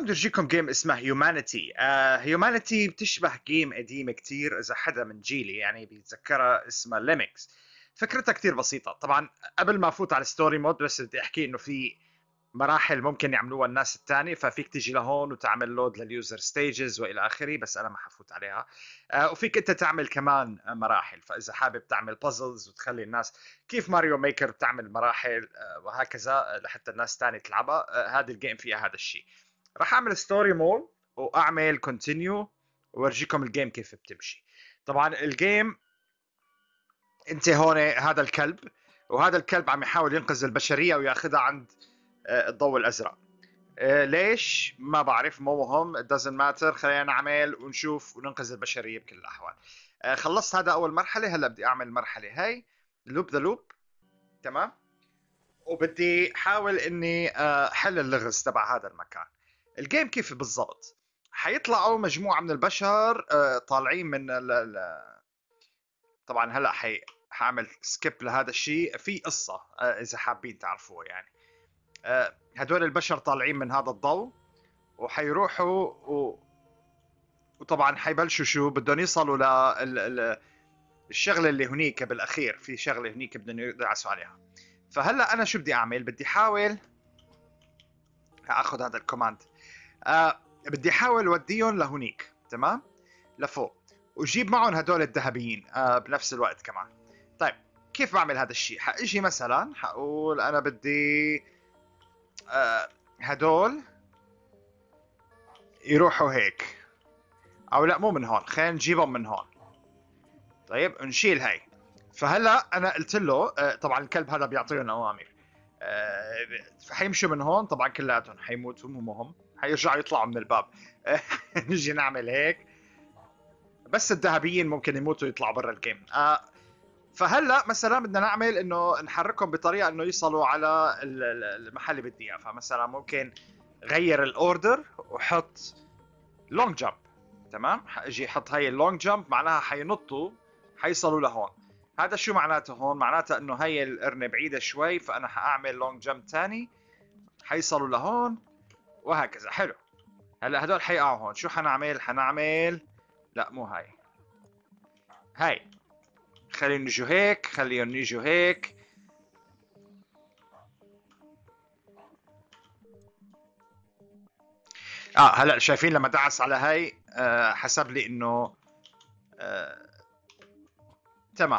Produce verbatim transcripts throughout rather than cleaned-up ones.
اليوم بدي أرجيكم جيم اسمها هيومانيتي. هيومانيتي بتشبه جيم قديمة كتير، إذا حدا من جيلي يعني بيتذكرها، اسمها ليمكس. فكرتها كتير بسيطة. طبعا قبل ما أفوت على الستوري مود بس بدي أحكي إنه في مراحل ممكن يعملوها الناس التاني، ففيك تيجي لهون وتعمل لود لليوزر ستيجز والى اخره، بس انا ما حفوت عليها. آه وفيك انت تعمل كمان مراحل، فاذا حابب تعمل بازلز وتخلي الناس كيف ماريو ميكر بتعمل مراحل آه وهكذا لحتى الناس تاني تلعبها. آه هذه الجيم فيها هذا الشيء. راح اعمل ستوري مود واعمل كونتينيو وارجيكم الجيم كيف بتمشي. طبعا الجيم انت هون هذا الكلب، وهذا الكلب عم يحاول ينقذ البشريه وياخذها عند آه، الضوء الازرق. آه، ليش ما بعرف، مو مهم، it doesn't matter. خلينا نعمل ونشوف وننقذ البشريه بكل الاحوال. آه، خلصت هذا اول مرحله، هلا بدي اعمل المرحله هاي لوب ذا لوب. تمام. وبدي احاول اني آه، حل اللغز تبع هذا المكان. الجيم كيف بالضبط؟ حيطلعوا مجموعه من البشر آه، طالعين من ال ال طبعا هلا حي حاعمل سكيب لهذا الشيء. في قصه آه، اذا حابين تعرفوها يعني. آه، هدول البشر طالعين من هذا الضوء وحيروحوا و... وطبعا حيبلشوا شو بدهم يوصلوا لل الشغله اللي هنيك بالاخير. في شغله هنيك بدهم يدعسوا عليها. فهلا انا شو بدي اعمل؟ بدي احاول اخذ هذا الكوماند. آه بدي احاول اوديهم لهنيك، تمام، لفوق، وجيب معهم هدول الذهبيين آه بنفس الوقت كمان. طيب كيف بعمل هذا الشيء؟ حاجي مثلا حقول انا بدي آه هدول يروحوا هيك، او لا مو من هون، خلينا نجيبهم من هون. طيب نشيل هاي. فهلا انا قلت له آه، طبعا الكلب هذا بيعطيهم اوامر. آه، فحيمشوا من هون، طبعا كلياتهم حيموتوا، مو مهم، حيرجعوا يطلعوا من الباب. آه، نجي نعمل هيك، بس الذهبيين ممكن يموتوا يطلعوا برا الجيم. آه، فهلا مثلا بدنا نعمل انه نحركهم بطريقه انه يوصلوا على المحل اللي بدي اياه. فمثلا ممكن غير الاوردر وحط لونج جامب. تمام، اجي احط هاي اللونج جامب، معناها حينطوا حيصلوا لهون. هذا شو معناته؟ هون معناته انه هي القرنه بعيده شوي، فانا حاعمل لونج جامب ثاني حيصلوا لهون وهكذا. حلو. هلا هدول حيقعوا هون. شو حنعمل؟ حنعمل لا مو هاي، هاي خليهم يجوا هيك، خليهم يجوا هيك. اه هلا شايفين لما دعس على هاي آه حسب لي انه آه تمام،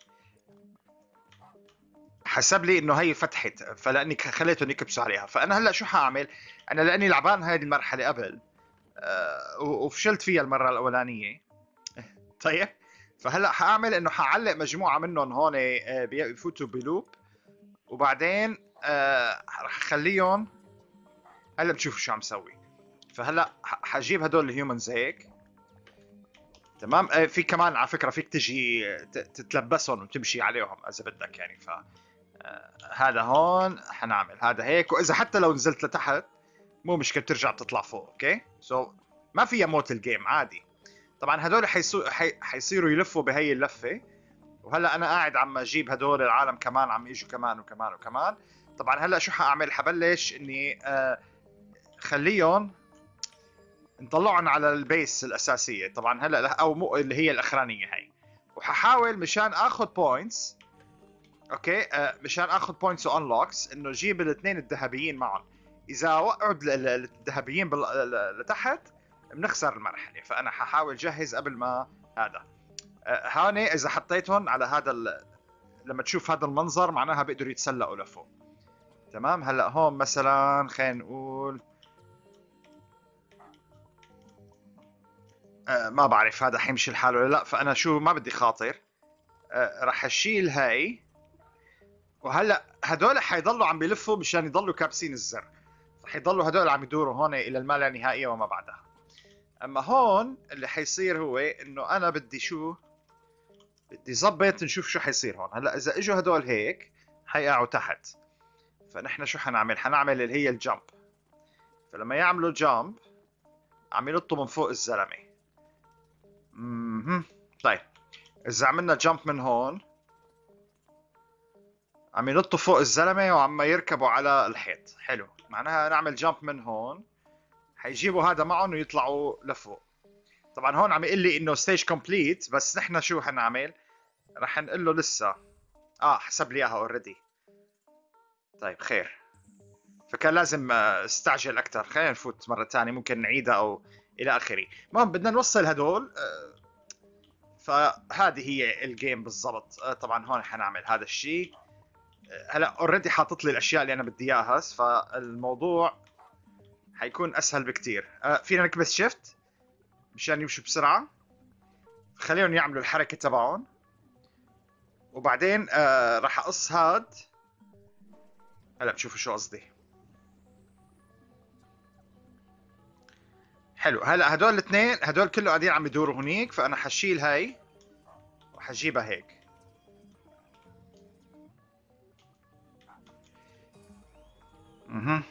حسب لي انه هي فتحت، فلاني خليتهم يكبسوا عليها. فانا هلا شو حاعمل؟ انا لاني لعبان هذه المرحله قبل أه وفشلت فيها المره الاولانيه. طيب فهلا حاعمل انه حعلق مجموعه منهم هون أه بيفوتوا بلوب، وبعدين أه رح اخليهم. هلا بتشوفوا شو عم سوي. فهلا حجيب هدول الهيومنز هيك. تمام. أه في كمان على فكره فيك تجي تتلبسهم وتمشي عليهم اذا بدك يعني. ف آه هذا هون حنعمل هذا هيك، واذا حتى لو نزلت لتحت مو مشكله، بترجع بتطلع فوق. اوكي سو so, ما فيها موت الجيم عادي. طبعا هدول حيصو... حي... حيصيروا يلفوا بهي اللفه. وهلا انا قاعد عم اجيب هدول العالم كمان عم يجوا كمان وكمان وكمان. طبعا هلا شو حاعمل؟ حبلش اني آه خليهم نطلعهم على البيس الاساسيه. طبعا هلا او مو اللي هي الاخرانيه هاي. وححاول مشان اخذ بوينتس. اوكي آه مشان اخذ بوينتس وانلوكس انه جيب الاثنين الذهبيين معهم. اذا وقعوا الذهبيين بال... لتحت بنخسر المرحله. فانا ححاول جهز قبل ما هذا آه هون اذا حطيتهم على هذا ال... لما تشوف هذا المنظر معناها بيقدروا يتسلقوا لفوق. تمام. هلا هون مثلا خلينا نقول آه ما بعرف هذا حيمشي الحال ولا لا. فانا شو ما بدي خاطر آه راح اشيل هاي. وهلا هدول حيضلوا عم بيلفوا مشان يضلوا كابسين الزر. رح يضلوا هدول عم يدوروا هون الى اللانهائيه وما بعدها. اما هون اللي حيصير هو انه انا بدي شو بدي ظبط نشوف شو حيصير هون. هلا اذا اجوا هدول هيك حيقعوا تحت. فنحن شو حنعمل؟ حنعمل اللي هي الجامب. فلما يعملوا جامب عم ينطوا من فوق الزلمه. امم طيب اذا عملنا جامب من هون عم ينطوا فوق الزلمه وعم يركبوا على الحيط. حلو، معناها نعمل جامب من هون حيجيبوا هذا معهم ويطلعوا لفوق. طبعا هون عم يقول لي انه ستيج كومبليت، بس نحن شو حنعمل؟ رح نقول له لسه اه حسب لي اياها اوريدي. طيب خير، فكان لازم آه، استعجل اكثر. خلينا نفوت مره ثانيه، ممكن نعيدها او الى اخره. المهم بدنا نوصل هدول آه، فهذه هي الجيم بالضبط. آه، طبعا هون حنعمل هذا الشيء. آه، هلا اوريدي حاطط لي الاشياء اللي انا بدي اياها، فالموضوع حيكون اسهل بكتير. آه، فينا نكبس شيفت مشان يمشوا بسرعه، خليهم يعملوا الحركه تبعهم، وبعدين آه راح اقص هاد. هلا بتشوفوا شو قصدي. حلو، هلا هدول الاثنين هدول كله قاعدين عم يدوروا هنيك، فانا حشيل هاي وحجيبها هيك. اها،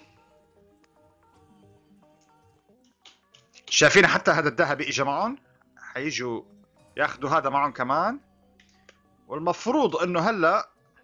شايفين حتى هذا الذهبي اجى معهم، حيجوا ياخذوا هذا معهم كمان. والمفروض انه هلا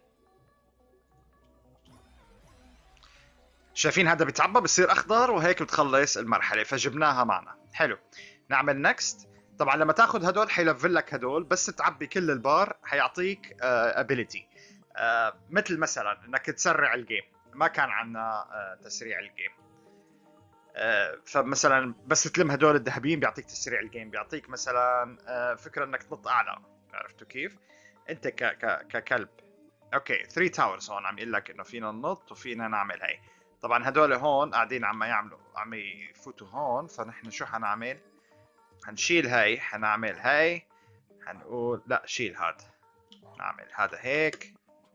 شايفين هذا بيتعبى بصير اخضر وهيك بتخلص المرحله، فجبناها معنا. حلو، نعمل نكست. طبعا لما تاخذ هدول حيلفل لك هدول، بس تعبي كل البار حيعطيك ابيليتي uh, uh, مثل مثلا انك تسرع الجيم. ما كان عندنا uh, تسريع الجيم. uh, فمثلا بس تلم هدول الذهبيين بيعطيك تسريع الجيم، بيعطيك مثلا uh, فكره انك تنط اعلى. عرفتوا كيف؟ انت ك ك ككلب. اوكي، ثري تاورز هون عم يقول لك انه فينا ننط وفينا نعمل هي. طبعا هدول هون قاعدين عم يعملوا عم يفوتوا هون، فنحن شو حنعمل؟ حنشيل هاي، حنعمل هاي، حنقول لا شيل هذا، نعمل هذا هيك.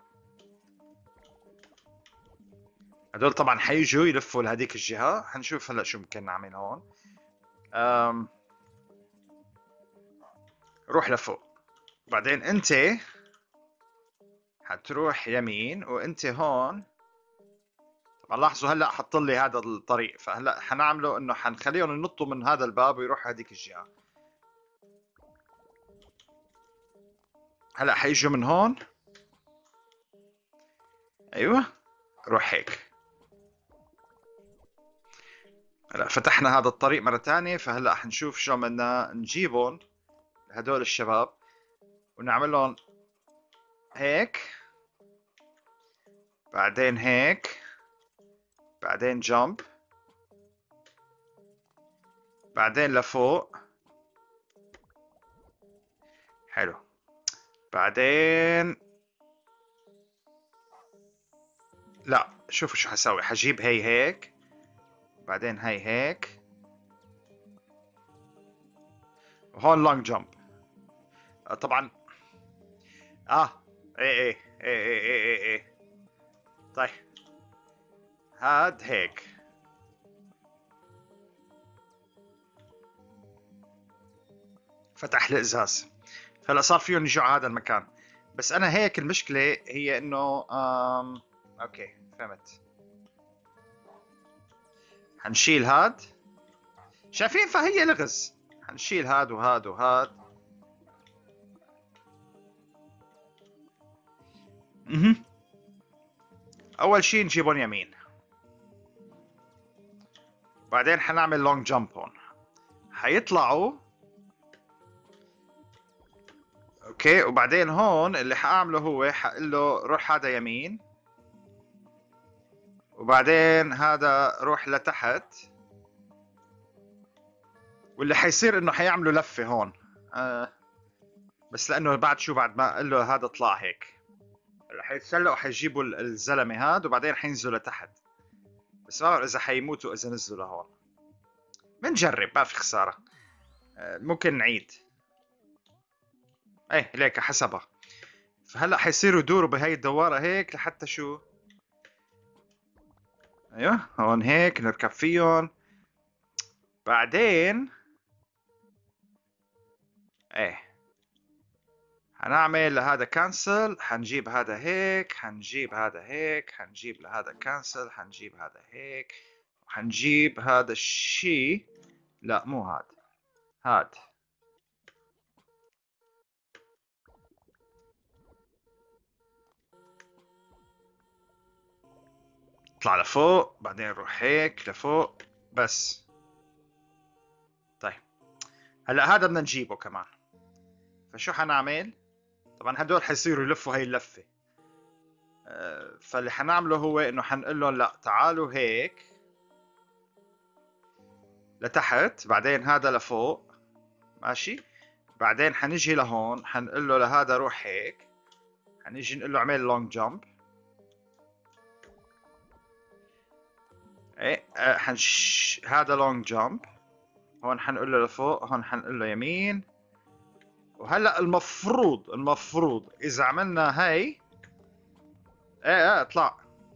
هدول طبعا حيجوا يلفوا لهديك الجهة. حنشوف هلا شو ممكن نعمل هون. أم... روح لفوق، بعدين انت حتروح يمين، وانت هون. طبعا لاحظوا هلا حط لي هذا الطريق، فهلا حنعمله انه حنخليهم ينطوا من هذا الباب ويروحوا هذيك الجهة. هلا حيجوا من هون. ايوه، روح هيك. هلا فتحنا هذا الطريق مرة ثانية، فهلا حنشوف شو بدنا نجيبهم هدول الشباب ونعمل لهم هيك، بعدين هيك، بعدين جامب، بعدين لفوق. حلو، بعدين لا شوفوا شو حسوي. حجيب هي هيك، بعدين هي هيك، وهون لونج جامب. طبعا اه ايه ايه ايه ايه ايه ايه, إيه. طيب هاد هيك. فتح الازاز، فهلا صار فيهم يجوا على هذا المكان. بس انا هيك المشكله هي انه آم... اوكي فهمت. حنشيل هاد، شايفين؟ فهي لغز. حنشيل هاد وهاد وهاد. اها، اول شيء نجيبهم يمين، بعدين حنعمل لونج جامب هون. حيطلعوا اوكي، وبعدين هون اللي حاعمله هو حقول له روح هذا يمين، وبعدين هذا روح لتحت. واللي حيصير انه حيعملوا لفه هون. آه بس لانه بعد شو، بعد ما قال له هذا طلع هيك، حيتسلقوا حيجيبوا الزلمه هذا وبعدين حينزلوا لتحت. بس ما بعرف اذا حيموتوا اذا نزلوا لهون. بنجرب، ما في خساره. آه ممكن نعيد. ايه ليك حسبها. فهلا حيصيروا يدوروا بهاي الدواره هيك لحتى شو. ايوه هون هيك نركب فيهم. بعدين ايه حنعمل لهذا كانسل، حنجيب هذا هيك، حنجيب هذا هيك، حنجيب لهذا كانسل، حنجيب هذا هيك، وحنجيب هذا الشيء. لا مو هذا، هاد. اطلع لفوق، بعدين روح هيك لفوق بس. هلا هذا بدنا نجيبه كمان. فشو حنعمل؟ طبعا هدول حيصيروا يلفوا هاي اللفه. أه فاللي حنعمله هو انه حنقول لهم لا تعالوا هيك لتحت، بعدين هذا لفوق، ماشي. بعدين حنجي لهون حنقول له لهذا روح هيك، حنيجي نقول له اعمل لونج جامب. ايه أه حنش هذا لونج جامب. هون حنقول له لفوق، هون حنقول له يمين. وهلا المفروض المفروض اذا عملنا هاي، ايه ايه اطلع.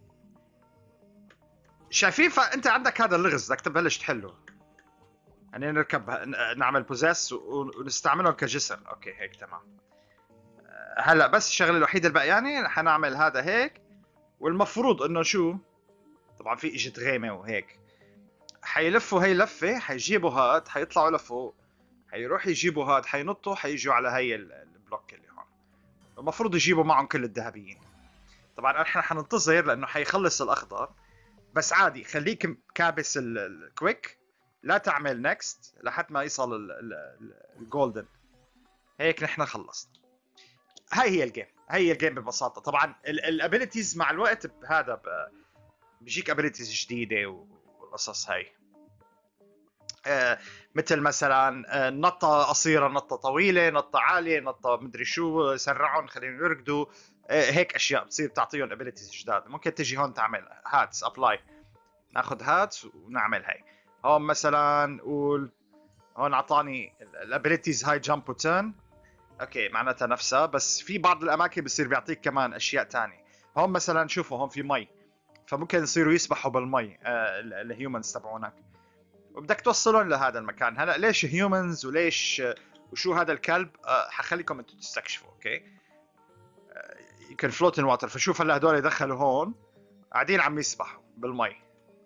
شايفين؟ فانت عندك هذا اللغز بدك تبلش تحله. يعني نركب نعمل بوزيس ونستعملهم كجسر. اوكي هيك تمام. هلا بس الشغله الوحيده البقيانه حنعمل هذا هيك. والمفروض انه شو، طبعا في اجت غيمه وهيك، حيلفوا هي لفه، حيجيبوا هاد، حيطلعوا لفوق، حيروح يجيبوا هاد، حينطوا، حيجوا على هي البلوك اللي هون. المفروض يجيبوا معهم كل الذهبيين. طبعا احنا حننتظر لانه حيخلص الاخضر، بس عادي خليك كابس الكويك، لا تعمل نكست لحد ما يصل الجولدن. هيك نحن خلصنا. هاي هي الجيم، هاي هي الجيم ببساطه. طبعا الابيلتيز مع الوقت بهذا بيجيك ابيلتيز جديده والقصص هاي. آه مثل مثلا آه نطه قصيره، نطه طويله، نطه عاليه، نطه مدري شو، سرعهم خليهم يركضوا. آه هيك اشياء بتصير بتعطيهم ابيلتيز جداد. ممكن تجي هون تعمل هاتس ابلاي، ناخذ هاتس ونعمل هاي. هون مثلا قول هون اعطاني الابيلتيز هاي جامب وتيرن. اوكي معناتها نفسها، بس في بعض الاماكن بصير بيعطيك كمان اشياء تانية. هون مثلا شوفوا هون في مي، فممكن يصيروا يسبحوا بالمي آه الهيومنز تبعونك، وبدك توصلهم لهذا المكان. هلا ليش هيومنز وليش آه وشو هذا الكلب آه حخليكم انتم تستكشفوا. اوكي يو كان فلوت ان واتر. فشوف هلا هدول دخلوا هون قاعدين عم يسبحوا بالمي،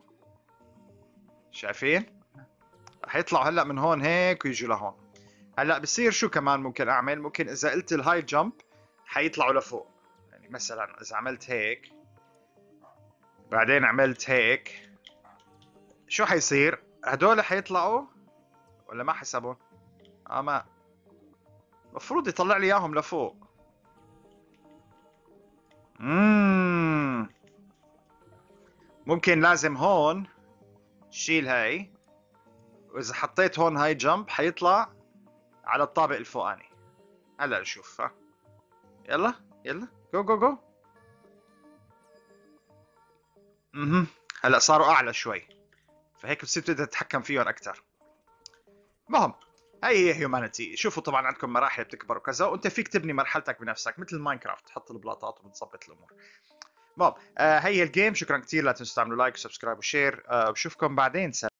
شايفين؟ حيطلعوا هلا من هون هيك ويجوا لهون. هلا بصير شو كمان ممكن اعمل؟ ممكن اذا قلت الهاي جامب حيطلعوا لفوق. يعني مثلا اذا عملت هيك بعدين عملت هيك، شو حيصير؟ هدول حيطلعوا ولا ما حسبوا؟ اه ما المفروض يطلع لي اياهم لفوق. اممم ممكن لازم هون شيل هاي، واذا حطيت هون هاي جامب حيطلع على الطابق الفوقاني. هلا نشوف. ها يلا يلا جو جو جو. اها هلا صاروا اعلى شوي، فهيك بتصير تقدر تتحكم فيهم اكثر. المهم هاي هي هيومانيتي. شوفوا طبعا عندكم مراحل بتكبر وكذا، وانت فيك تبني مرحلتك بنفسك مثل ماينكرافت، تحط البلاطات وبتظبط الامور. المهم آه هي الجيم. شكرا كثير، لا تنسوا تعملوا لايك وسبسكرايب وشير. آه بشوفكم بعدين.